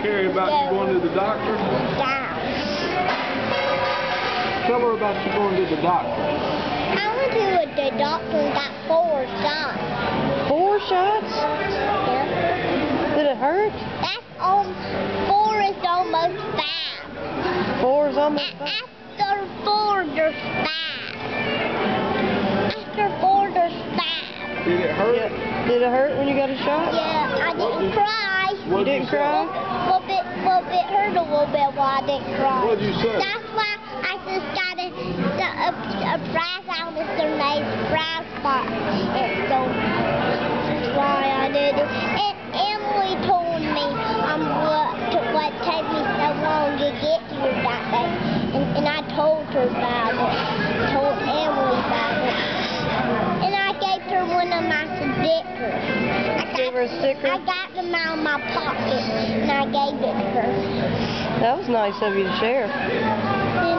Carrie, about you going to the doctor? Down. Tell her about you going to the doctor. I went to the doctor and got 4 shots. 4 shots? Yeah. Did it hurt? That's 4 is almost 5. 4 is almost 5? After 4, there's 5. After 4, there's 5. Did it hurt? Yeah. Did it hurt when you got a shot? Yeah, I didn't cry. You didn't cry? Well, it hurt a little bit while I didn't cry. What did you say? That's why I just got a prize out of their name, prize box. And so that's why I did it. And Emily told me what took me so long to get here that day. And I told her about it. Told Emily about it. And I gave her one of my stickers. Gave her a sticker? I got them out of my pocket and I gave it to her. That was nice of you to share. Yeah.